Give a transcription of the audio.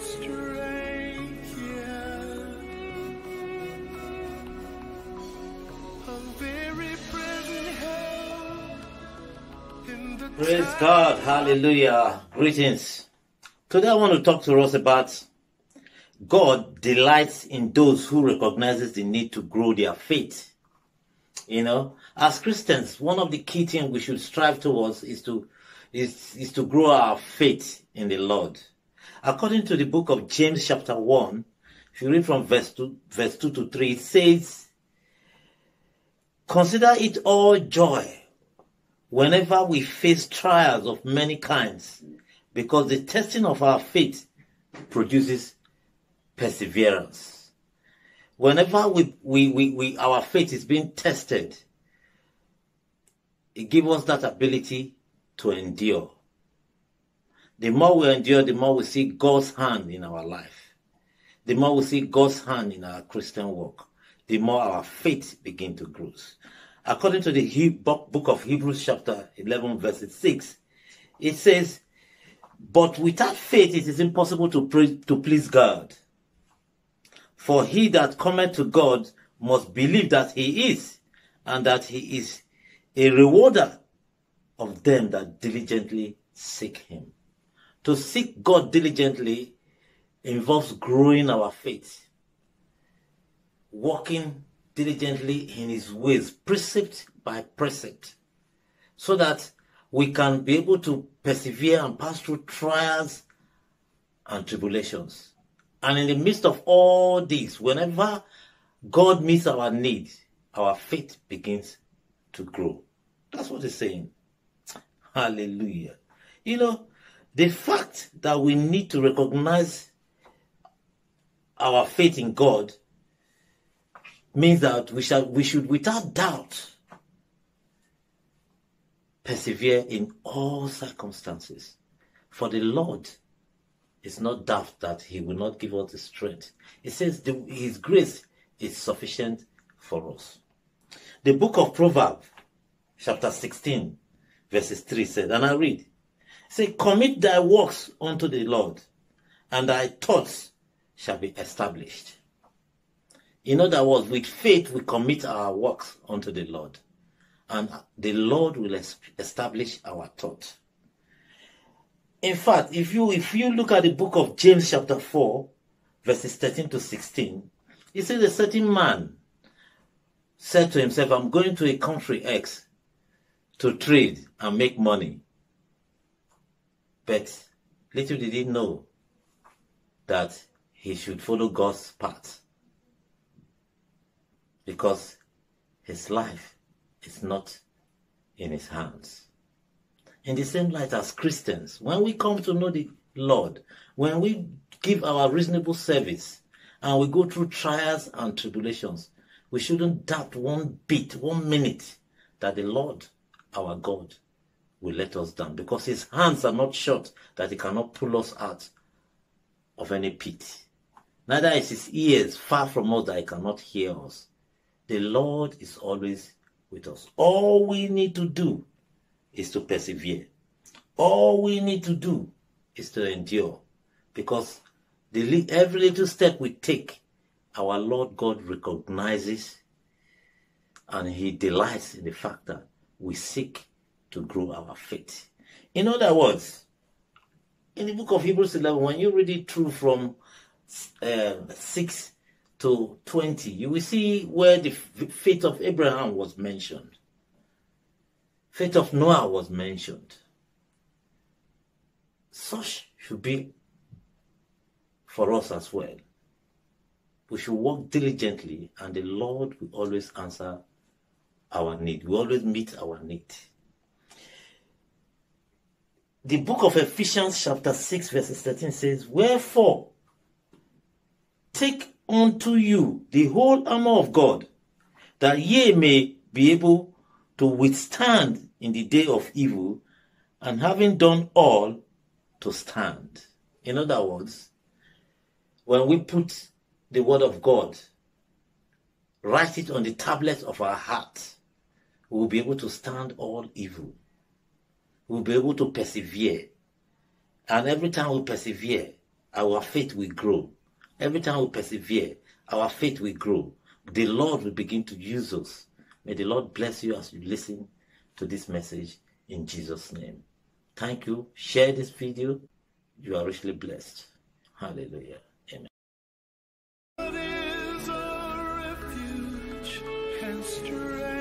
strength, yeah, a very present help in the Praise God. Hallelujah. Greetings. Today I want to talk to us about God delights in those who recognizes the need to grow their faith. You know, as Christians, one of the key things we should strive towards is to grow our faith in the Lord. According to the book of James chapter 1, if you read from verse 2 to 3, it says, "Consider it all joy whenever we face trials of many kinds, because the testing of our faith produces perseverance." Whenever our faith is being tested, it gives us that ability to endure. The more we endure, the more we see God's hand in our life. The more we see God's hand in our Christian walk, the more our faith begins to grow. According to the book of Hebrews chapter 11 verse 6, it says, "But without faith it is impossible to please God. For he that cometh to God must believe that he is, and that he is a rewarder of them that diligently seek him." To seek God diligently involves growing our faith, walking diligently in his ways, precept by precept, so that we can be able to persevere and pass through trials and tribulations. And in the midst of all this, whenever God meets our needs, our faith begins to grow. That's what it's saying. Hallelujah. You know, the fact that we need to recognize our faith in God means that we should without doubt persevere in all circumstances. For the Lord is not daft that he will not give us the strength. It says his grace is sufficient for us. The book of Proverbs, chapter 16, verses 3 says, and I read, say, "Commit thy works unto the Lord, and thy thoughts shall be established." In other words, with faith we commit our works unto the Lord, and the Lord will establish our thoughts. In fact, if you look at the book of James chapter 4, verses 13 to 16, it says a certain man said to himself, "I'm going to a country X to trade and make money." But little did he know that he should follow God's path, because his life is not in his hands. In the same light as Christians, when we come to know the Lord, when we give our reasonable service and we go through trials and tribulations, we shouldn't doubt one minute that the Lord, our God, will let us down, because his hands are not short that he cannot pull us out of any pit. Neither is his ears far from us that he cannot hear us. The Lord is always with us. All we need to do is to persevere. All we need to do is to endure, because every little step we take, our Lord God recognizes, and he delights in the fact that we seek to grow our faith. In other words, in the book of Hebrews 11, when you read it through from 6 to 20, you will see where the faith of Abraham was mentioned. Faith of Noah was mentioned. Such should be for us as well. We should work diligently, and the Lord will always answer our need. We always meet our need. The book of Ephesians chapter 6 verses 13 says, "Wherefore, take unto you the whole armor of God, that ye may be able to withstand in the day of evil, and having done all, to stand." In other words, when we put the word of God, write it on the tablet of our heart, we will be able to stand all evil. We will be able to persevere. And every time we persevere, our faith will grow. Every time we persevere, our faith will grow. The Lord will begin to use us. May the Lord bless you as you listen to this message in Jesus' name. Thank you. Share this video. You are richly blessed. Hallelujah. Amen. God is our refuge and strength.